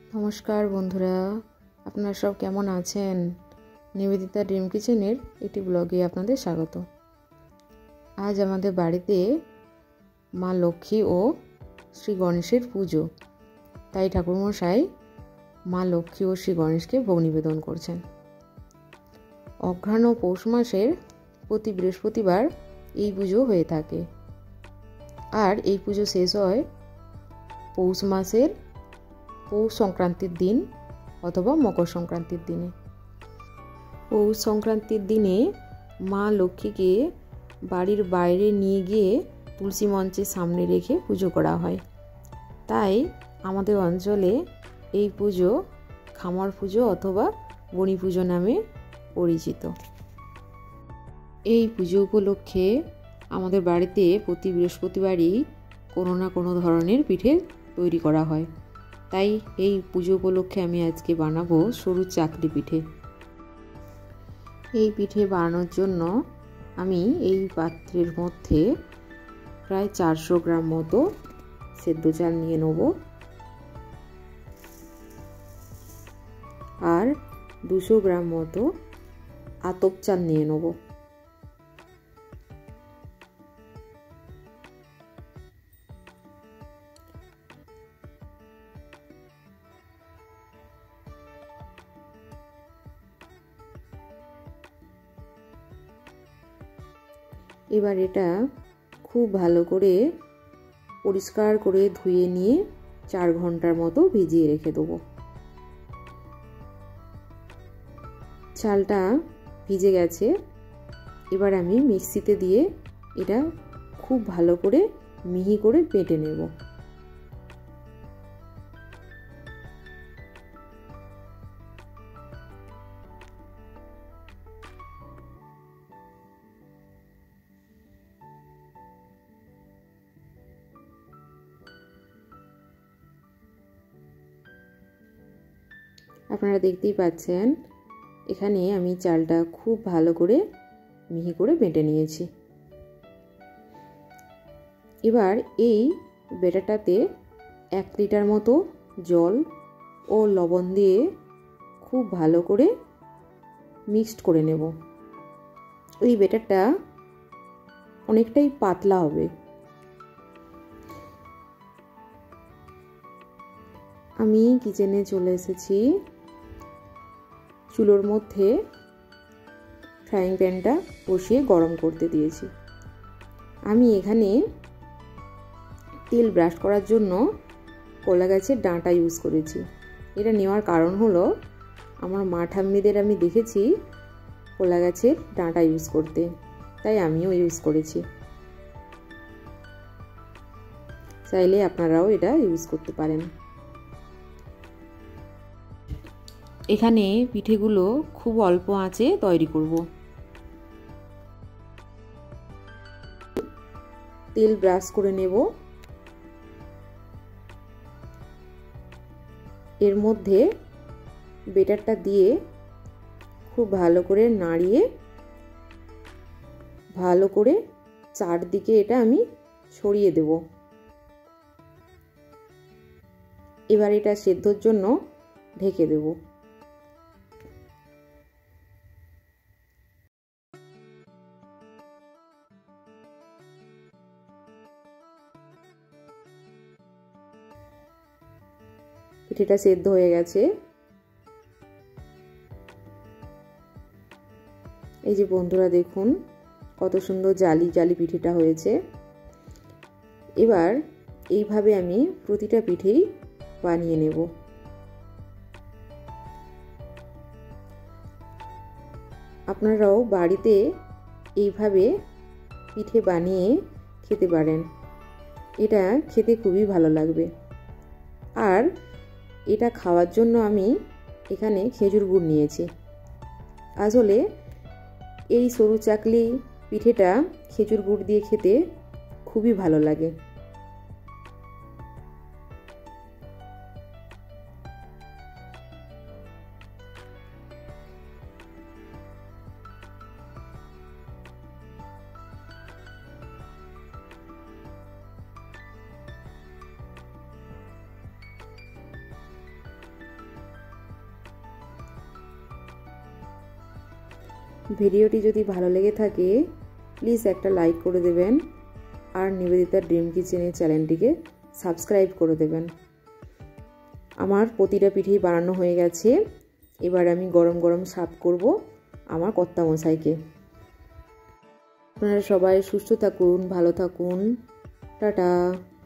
নমস্কার বন্ধুরা, আপনারা সব কেমন আছেন? নিবেদিতা ড্রিম কিচেনের একটি ব্লগে আপনাদের স্বাগত। আজ আমাদের বাড়িতে মা লক্ষ্মী ও শ্রী গণেশের পুজো, তাই ঠাকুরমশাই মা লক্ষ্মী ও শ্রী গণেশকে ভোগ নিবেদন করছেন। অঘ্রাণ ও পৌষ মাসের প্রতি বৃহস্পতিবার এই পুজো হয়ে থাকে, আর এই পুজো শেষ হয় পৌষ মাসের পৌষ সংক্রান্তির দিন অথবা মকর সংক্রান্তির দিনে। পৌষ সংক্রান্তির দিনে মা লক্ষ্মীকে বাড়ির বাইরে নিয়ে গিয়ে তুলসী মঞ্চের সামনে রেখে পুজো করা হয়। তাই আমাদের অঞ্চলে এই পুজো খামার পুজো অথবা বনি পুজো নামে পরিচিত। এই পুজো উপলক্ষে আমাদের বাড়িতে প্রতি বৃহস্পতিবারই কোনো না কোনো ধরনের পিঠে তৈরি করা হয়। তাই এই পুজো উপলক্ষে আমি আজকে বানাবো সরু চাকরি পিঠে। এই পিঠে বানানোর জন্য আমি এই পাত্রের মধ্যে প্রায় 400 গ্রাম মতো সেদ্ধ চাল নিয়ে নেব, আর 200 গ্রাম মতো আতপ চাল নিয়ে নেব। এবার এটা খুব ভালো করে পরিষ্কার করে ধুয়ে নিয়ে 4 ঘন্টার মতো ভিজিয়ে রেখে দেবো। চালটা ভিজে গেছে, এবার আমি মিক্সিতে দিয়ে এটা খুব ভালো করে মিহি করে বেটে নেব। আপনারা দেখতেই পাচ্ছেন এখানে আমি চালটা খুব ভালো করে মিহি করে বেটে নিয়েছি। এবার এই বেটাটাতে 1 লিটার মতো জল ও লবণ দিয়ে খুব ভালো করে মিক্সড করে নেব। এই বেটারটা অনেকটাই পাতলা হবে। আমি কিচেনে চলে এসেছি। চুলোর মধ্যে ফ্রাইং প্যানটা বসিয়ে গরম করতে দিয়েছি। আমি এখানে তেল ব্রাশ করার জন্য কলা গাছের ডাঁটা ইউজ করেছি। এটা নেওয়ার কারণ হলো আমার মা ঠাম্মিদের আমি দেখেছি কলা গাছের ডাঁটা ইউজ করতে, তাই আমিও ইউজ করেছি। চাইলে আপনারাও এটা ইউজ করতে পারেন। এখানে পিঠেগুলো খুব অল্প আঁচে তৈরি করব। তেল ব্রাশ করে নেব। এর মধ্যে বেটারটা দিয়ে খুব ভালো করে নাড়িয়ে ভালো করে চারদিকে এটা আমি ছড়িয়ে দেব। এবার এটা সেদ্ধর জন্য ঢেকে দেব। পিঠেটা সেদ্ধ হয়ে গেছে। এই যে বন্ধুরা দেখুন কত সুন্দর জালি জালি পিঠেটা হয়েছে। এবার এইভাবে আমি প্রতিটা পিঠেই বানিয়ে নেব। আপনারাও বাড়িতে এইভাবে পিঠে বানিয়ে খেতে পারেন। এটা খেতে খুবই ভালো লাগবে। আর এটা খাওয়ার জন্য আমি এখানে খেজুর গুড় নিয়েছি। আসলে এই সরু চাকলি পিঠেটা খেজুর গুড় দিয়ে খেতে খুবই ভালো লাগে। ভিডিওটি যদি ভালো লেগে থাকে প্লিজ একটা লাইক করে দেবেন আর নিবেদিতা ড্রিম কিচেনের চ্যানেলটিকে সাবস্ক্রাইব করে দেবেন। আমার প্রতিটা পিঠেই বানানো হয়ে গেছে। এবার আমি গরম গরম সার্ভ করব আমার কর্তামশাইকে। আপনারা সবাই সুস্থ থাকুন, ভালো থাকুন, টাটা।